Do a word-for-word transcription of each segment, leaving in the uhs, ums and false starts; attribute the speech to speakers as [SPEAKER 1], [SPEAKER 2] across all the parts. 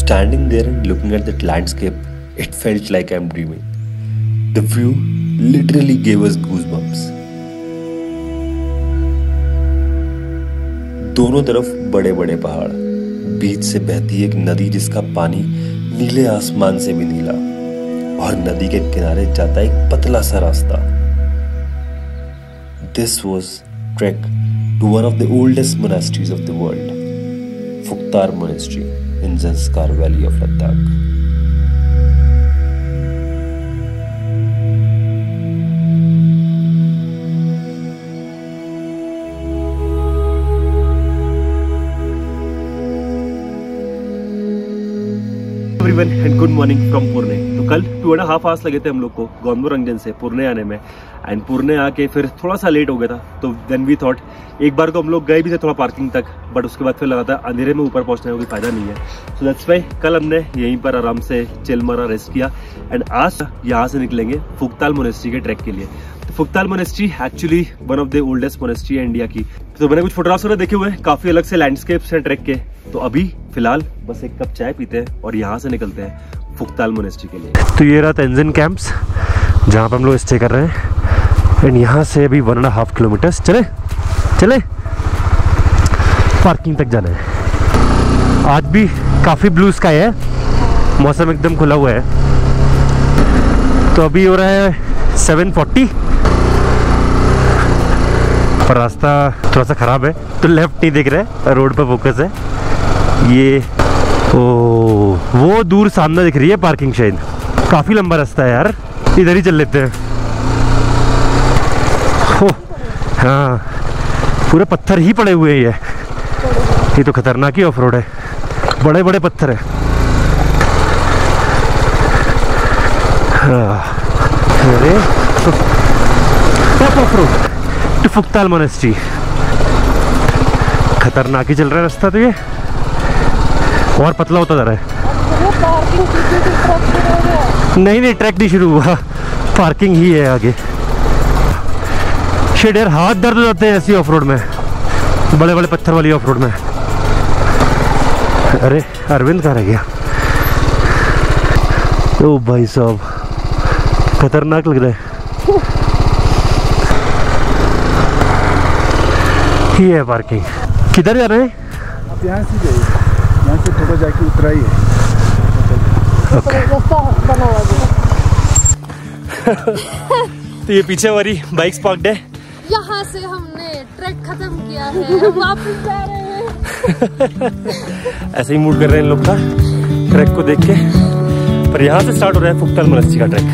[SPEAKER 1] Standing there and looking at that landscape, it felt like I'm dreaming. The view literally gave us goosebumps. दोनों तरफ बड़े बड़े पहाड़, बीच से बहती एक नदी जिसका पानी नीले आसमान से भी नीला, और नदी के किनारे जाता एक पतला सा रास्ता. This was trek to one of the oldest monasteries of the world, Phuktar Monastery in Zanskar Valley of Ladakh.
[SPEAKER 2] Everyone and good morning from Pune. तो कल टू एंड हाफ आवर्स लगे थे हम लोग को गोंदमुरंजन से पुणे आने में, एंड पुणे आके फिर थोड़ा सा लेट हो गया था, तो देन वी थॉट एक बार को हम लोग गए भी थे थोड़ा पार्किंग तक, बट उसके बाद फिर लगा था अंधेरे में ऊपर पहुंचने का कोई फायदा नहीं है, सो दैट्स व्हाई कल हमने यहीं पर आराम से चिल मारा, रेस्ट किया, एंड आज यहाँ से निकलेंगे फुकताल मोनेस्ट्री के ट्रैक के लिए। तो Phuktal monastery actually one of the oldest monastery है इंडिया की। तो मैंने कुछ फोटोग्राफ्स वगैरह देखे हुए हैं, काफी अलग से लैंडस्केप्स हैं ट्रैक के। तो अभी फिलहाल बस एक कप चाय पीते हैं और यहाँ से निकलते हैं फुकताल मोनेस्ट्री के लिए। तो ये रहा तेंजिन कैंप्स जहाँ पर हम लोग स्टे कर रहे हैं, एंड यहाँ से अभी वन एंड हाफ किलोमीटर चले चले पार्किंग तक जाना है। आज भी काफ़ी ब्लू स्काई है, मौसम एकदम खुला हुआ है। तो अभी हो रहा है सेवन फोर्टी, पर रास्ता थोड़ा सा ख़राब है तो लेफ्ट नहीं दिख रहा है, रोड पर फोकस है। ये ओ वो दूर सामने दिख रही है पार्किंग, शायद काफ़ी लंबा रास्ता है यार, इधर ही चल लेते हैं। हो हाँ, पूरे पत्थर ही पड़े हुए हैं ये ये तो खतरनाक ही ऑफ रोड है, बड़े बड़े पत्थर है। हाँ, अरे off road to Phuktal monastery, खतरनाक ही चल रहा है रास्ता, तो ये और पतला होता जा रहा है। नहीं नहीं ट्रैक नहीं शुरू हुआ, पार्किंग ही है आगे। शेड यार हाथ दर्द हो जाते हैं ऐसी ऑफ रोड में, बड़े बड़े पत्थर वाली ऑफ रोड में। अरे अरविंद कहाँ रह गया? ओ भाई साहब, खतरनाक लग रहा है। ये है पार्किंग। किधर जा रहे हैं?
[SPEAKER 3] आप यहाँ से जाइए, यहाँ से थोड़ा जाके उतरा ही है।
[SPEAKER 2] Okay. तो ये पीछे हमारी बाइक्स पार्क्ड है।
[SPEAKER 4] यहाँ से हमने ट्रैक खत्म किया है, वापस जा रहे हैं।
[SPEAKER 2] ऐसे ही मूड कर रहे हैं इन लोग का ट्रैक को देख के, पर यहाँ से स्टार्ट हो रहा है फुकताल मोनेस्ट्री का ट्रैक।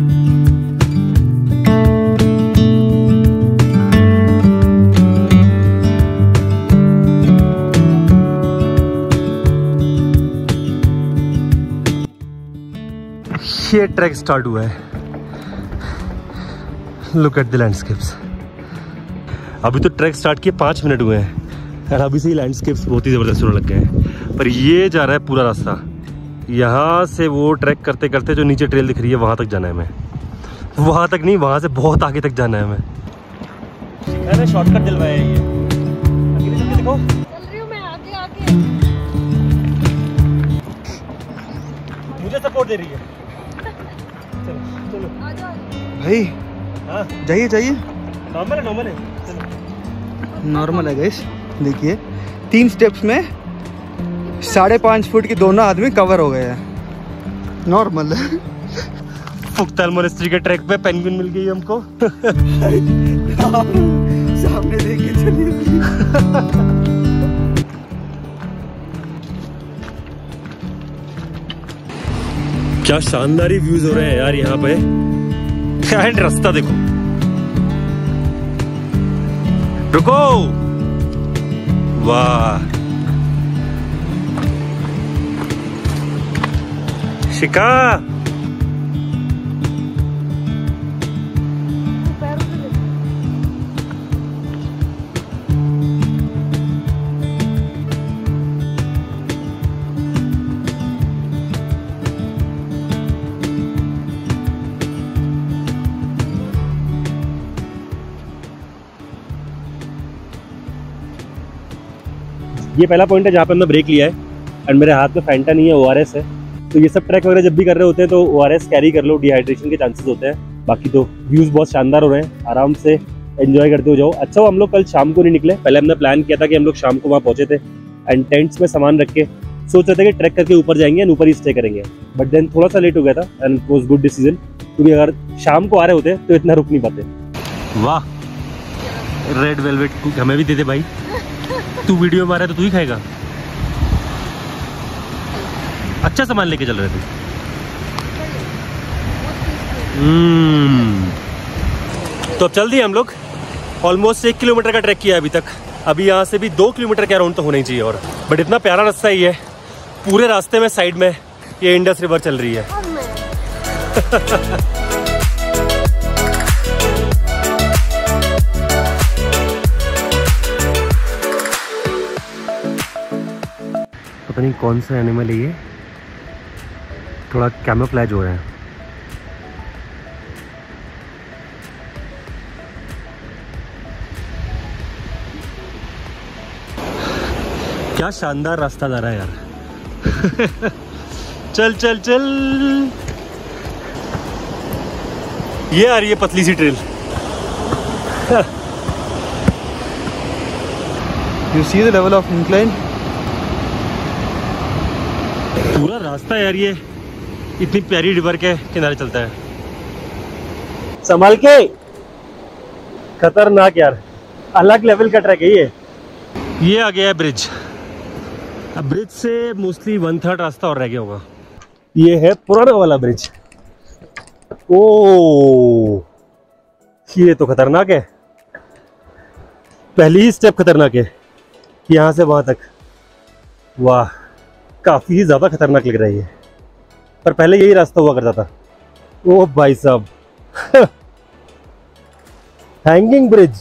[SPEAKER 2] ये ट्रैक स्टार्ट हुआ है, लुक एट द लैंडस्केप्स। अभी तो ट्रैक स्टार्ट किए पाँच मिनट हुए हैं और अभी से ही लैंडस्केप्स बहुत ही ज़बरदस्त होने लग गए हैं। पर ये जा रहा है पूरा रास्ता, यहाँ से वो ट्रैक करते करते जो नीचे ट्रेल दिख रही है वहाँ तक जाना है हमें, वहाँ तक नहीं, वहाँ से बहुत आगे तक जाना है हमें। मैंने शॉर्टकट दिलवाया है ये, देखो
[SPEAKER 4] चल रही हूँ मैं आगे आगे,
[SPEAKER 2] मुझे सपोर्ट दे रही है।
[SPEAKER 3] भाई
[SPEAKER 2] हाँ
[SPEAKER 3] जाइए जाइए,
[SPEAKER 2] नॉर्मल है नॉर्मल है
[SPEAKER 3] नॉर्मल है गाइस। देखिए तीन स्टेप्स में साढ़े पाँच फुट के दोनों आदमी कवर हो गए हैं, नॉर्मल है।
[SPEAKER 2] फुकताल मोनेस्ट्री के ट्रैक पे पेंगुइन मिल गई हमको।
[SPEAKER 3] सामने देख के चलिए।
[SPEAKER 2] क्या शानदार व्यूज हो रहे हैं यार यहाँ पे, एंड रास्ता देखो, रुको, वाह शिका। ये पहला पॉइंट है जहाँ पे हमने ब्रेक लिया है, एंड मेरे हाथ में फैंटा नहीं है, ओ आर एस है। तो ये सब ट्रैक वगैरह जब भी कर रहे होते हैं तो ओ आर एस कैरी कर लो, डिहाइड्रेशन के चांसेस होते हैं। बाकी तो व्यूज़ बहुत शानदार हो रहे हैं, आराम से एंजॉय करते हो जाओ। अच्छा वो हम लोग कल शाम को नहीं निकले, पहले हमने प्लान किया था कि हम लोग शाम को वहाँ पहुँचे थे एंड टेंट्स में सामान रख के सोच रहे थे कि ट्रैक करके ऊपर जाएंगे एंड ऊपर ही स्टे करेंगे, बट देन थोड़ा सा लेट हो गया था and it was good decision, क्योंकि अगर शाम को आ रहे होते तो इतना रुक नहीं पाते। वाह, रेड वेलवेट हमें भी दे दे भाई, तू वीडियो में आ रहा है तो तू ही खाएगा। अच्छा सामान लेके चल रहे थे। हम्म तो अब चल दिए हम लोग। ऑलमोस्ट एक किलोमीटर का ट्रैक किया अभी तक। अभी यहाँ से भी दो किलोमीटर के अराउंड तो होना ही चाहिए और, बट इतना प्यारा रास्ता ही है। पूरे रास्ते में साइड में ये इंडस रिवर चल रही है। पता नहीं कौन सा एनिमल है ये, थोड़ा कैमोफ्लेज हो रहा है। क्या शानदार रास्ता जा रहा है यार। चल चल चल, ये आ रही है पतली सी trail.
[SPEAKER 3] You see the level of incline?
[SPEAKER 2] पूरा रास्ता यार ये इतनी प्यारी रिवर के किनारे चलता है। संभाल के, खतरनाक यार, अलग लेवल का ट्रैक है ये। ये आ गया है ब्रिज। अब ब्रिज से मोस्टली वन थर्ड रास्ता और रह गया होगा। ये है पुराना वाला ब्रिज। ओ, ये तो खतरनाक है। पहली ही स्टेप खतरनाक है, यहाँ से वहां तक। वाह, काफी ज्यादा खतरनाक लग रही है, पर पहले यही रास्ता हुआ करता था। ओ भाई साहब, हैंगिंग ब्रिज।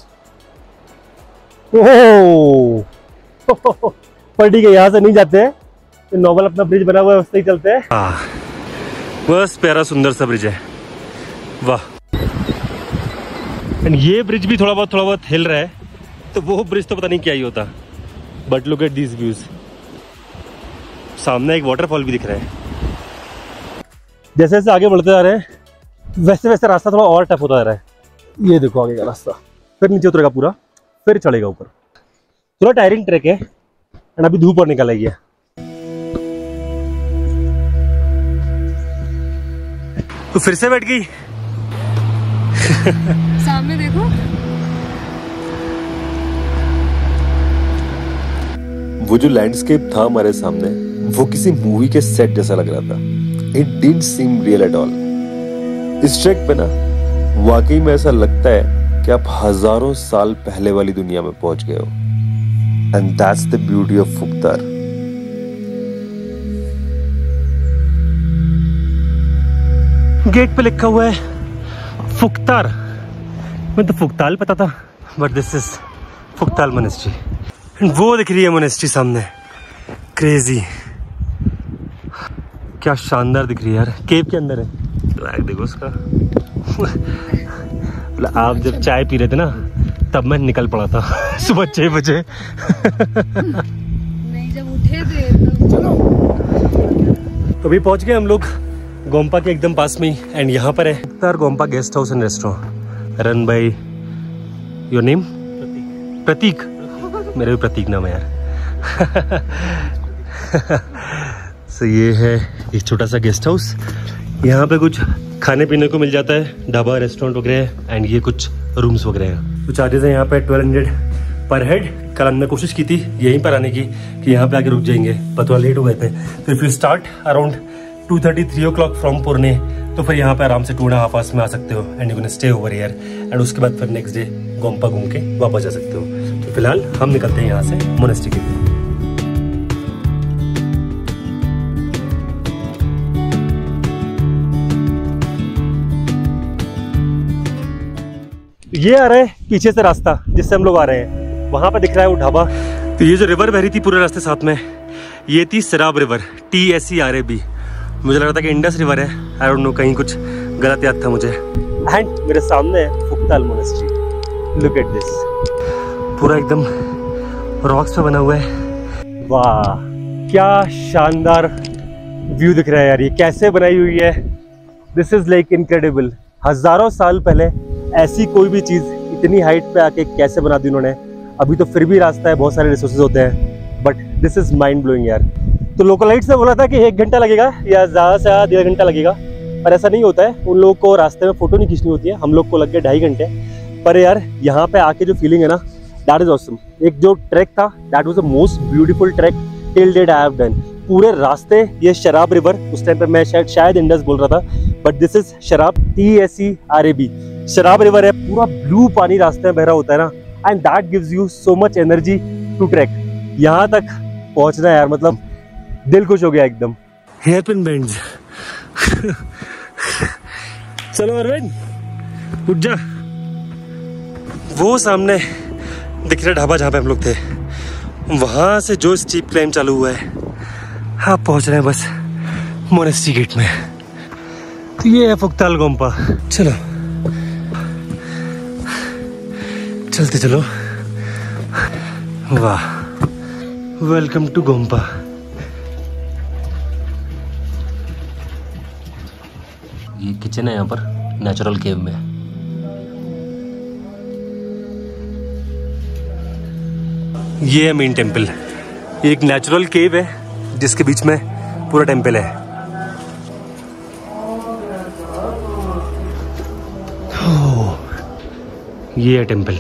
[SPEAKER 2] ओह, पर ठीक है, यहाँ से नहीं जाते हैं, तो नॉर्मल अपना ब्रिज बना हुआ है उससे ही चलते हैं। हाँ, बस प्यारा सुंदर सा ब्रिज है। वाह, एंड ये ब्रिज भी थोड़ा बहुत थोड़ा बहुत हिल रहा है, तो वो ब्रिज तो पता नहीं क्या ही होता। But look at these views. सामने एक वाटरफॉल भी दिख रहा है। जैसे जैसे आगे बढ़ते जा रहे हैं वैसे वैसे रास्ता थोड़ा और टफ होता जा रहा है। ये देखो आगे का रास्ता, फिर नीचे उतरेगा पूरा, फिर चढ़ेगा ऊपर। थोड़ा टायरिंग ट्रैक है एंड अभी धूप और निकल आई है। तो फिर से बैठ गई।
[SPEAKER 4] सामने देखो,
[SPEAKER 1] वो जो लैंडस्केप था हमारे सामने, वो किसी मूवी के सेट जैसा लग रहा था। It didn't seem real at all. इस ट्रैक पे ना वाकई में ऐसा लगता है कि आप हजारों साल पहले वाली दुनिया में पहुंच गए हो। And that's the beauty of Phuktal.
[SPEAKER 2] Gate पे लिखा हुआ है फुकतार। मैं तो फुकताल पता था, but this is Phuktal monastery. वो दिख रही है मोनेस्ट्री सामने, क्रेजी। क्या शानदार दिख रही है यार, केव के अंदर है। ट्रैक देखो उसका। आप जब चाय पी रहे थे ना, तब मैं निकल पड़ा था सुबह छह बजे।
[SPEAKER 4] नहीं, जब उठे थे तो
[SPEAKER 2] तो अभी पहुंच गए हम लोग गोम्पा के एकदम पास में ही। एंड यहाँ पर है Phuktal gompa guest house and restaurant, run by your name Pratik. मेरे भी प्रतीक नाम है यार। सो ये है एक छोटा सा गेस्ट हाउस। यहाँ पे कुछ खाने पीने को मिल जाता है, ढाबा रेस्टोरेंट वगैरह, एंड ये कुछ रूम्स वगैरह हैं। तो चार्जेस है यहाँ पे ट्वेल्व हंड्रेड पर हेड। कल हमने कोशिश की थी यहीं पर आने की कि यहाँ पे आके रुक जाएंगे, पर थोड़ा लेट हो गए थे। तो if you start around two thirty three o'clock from Pune, तो फिर यहाँ पे आराम से टू एंड हाफ आवर्स में आ सकते हो and you can stay over here. एंड उसके बाद फिर नेक्स्ट डे गोम्पा घूम के वापस जा सकते हो। तो फिलहाल हम निकलते हैं यहाँ से मोनेस्ट्री के लिए। ये आ रहा है पीछे से रास्ता जिससे हम लोग आ रहे हैं, वहां पर दिख रहा है वो ढाबा। तो ये जो रिवर बह रही थी पूरे रास्ते साथ में, ये थी Tsarap river, T S C R A B. मुझे लग रहा था कि इंडस रिवर है, आई डोंट नो, कहीं कुछ गलत याद था मुझे। एंड मेरे सामने है Phuktal monastery. Look at this, पूरा एकदम रॉक्स पे बना हुआ है। वाह क्या शानदार व्यू दिख रहा है यार, ये कैसे बनाई हुई है। This is like incredible. हजारों साल पहले ऐसी कोई भी चीज़ इतनी हाइट पे आके कैसे बना दी उन्होंने। अभी तो फिर भी रास्ता है, बहुत सारे रिसोर्सेज होते हैं, but this is mind blowing यार। तो लोकलाइट्स ने बोला था कि एक घंटा लगेगा या ज़्यादा से ज़्यादा डेढ़ घंटा लगेगा, पर ऐसा नहीं होता है। उन लोगों को रास्ते में फ़ोटो नहीं खींचनी होती है, हम लोग को लग गए ढाई घंटे। पर यार यहाँ पे आके जो फीलिंग है ना, दैट इज ऑसम। एक जो ट्रैक था, that was the most beautiful track till date I have done. पूरे रास्ते ये शराब रिवर, उस टाइम पे मैं शायद शायद इंडस बोल रहा था, but this is Tsarap, T S E R A B, Tsarap river है। पूरा ब्लू पानी रास्ते में बह रहा होता है ना, and that gives you so much energy to track. यहाँ तक पहुँचना यार, मतलब दिल खुश हो गया एकदम। Hairpin bends. चलो अरविंद उठ जा। वो सामने दिख रहा ढाबा जहाँ पे हम लोग थे, वहां से जो स्टीप क्लाइम चालू हुआ है, आप पहुंच रहे हैं बस मोनेस्ट्री गेट में। तो ये है फुक्ताल गोम्पा। चलो चलते चलो। वाह, वेलकम टू गोम्पा।
[SPEAKER 5] ये किचन है यहाँ पर, नेचुरल केव में।
[SPEAKER 2] ये है मेन टेम्पल, एक नेचुरल केव है जिसके बीच में पूरा टेम्पल है। ओह, ये है टेम्पल।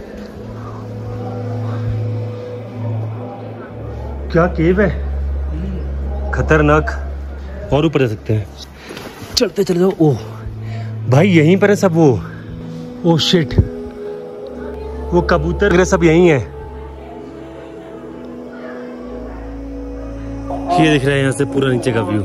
[SPEAKER 2] क्या केव है, खतरनाक। और ऊपर जा सकते हैं, चलते चले जाओ। ओह भाई, यहीं पर है सब वो। ओह शिट, वो कबूतर वगैरह सब यहीं है। ये दिख रहा है यहाँ से पूरा नीचे का view.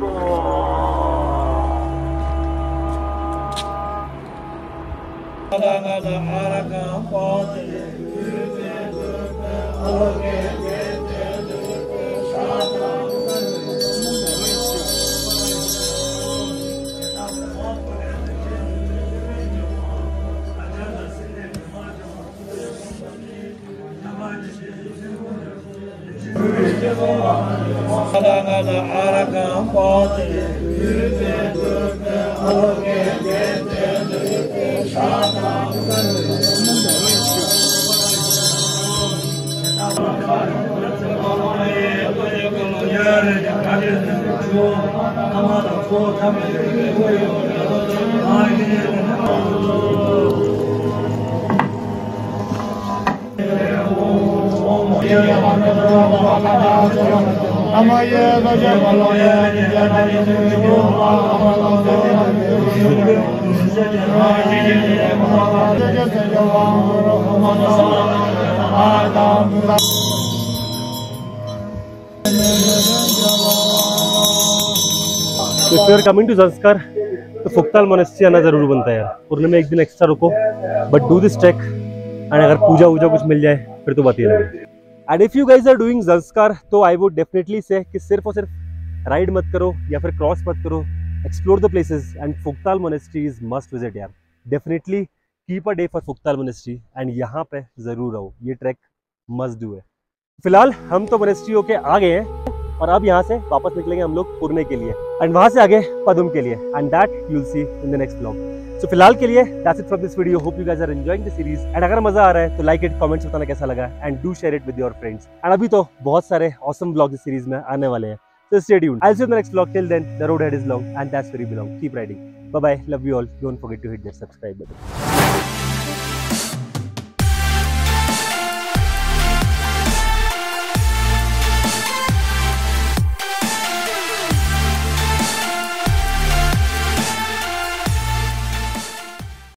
[SPEAKER 2] If you are coming to Zanskar, तो फुक्ताल मोनेस्ट्री आना जरूर बनता है यार। पुरने में एक दिन एक्स्ट्रा रुको, but do this track, and अगर पूजा वूजा कुछ मिल जाए फिर तो बात ही अलग है। And if you guys are doing Zanskar, तो आई वुड डेफिनेटली से कि सिर्फ और सिर्फ राइड मत करो या फिर क्रॉस मत करो, explore the places, and Phuktal monastery is must visit यार। Definitely keep a day for Phuktal monastery, and यहाँ पे जरूर रहो, ये ट्रैक मस्ट डू है। फिलहाल हम तो मोनेस्ट्री होके आ गए हैं, और अब यहाँ से वापस निकलेंगे हम लोग पुरने के लिए, एंड वहां से आगे पदुम के लिए, and that you will see in the next vlog. So फिलहाल के लिए that's it from this video. Hope you guys are enjoying the series, and अगर मजा आ रहा है तो लाइक इट, कमेंट्स बताना कैसा लगा, and do share it with your friends. And अभी तो बहुत सारे ऑसम व्लॉग्स इस सीरीज में आने वाले हैं, so stay tuned. I'll see you in the next vlog. Till then, the road ahead is long, and that's where you belong. Keep riding. Bye bye. Love you all. Don't forget to hit that subscribe button.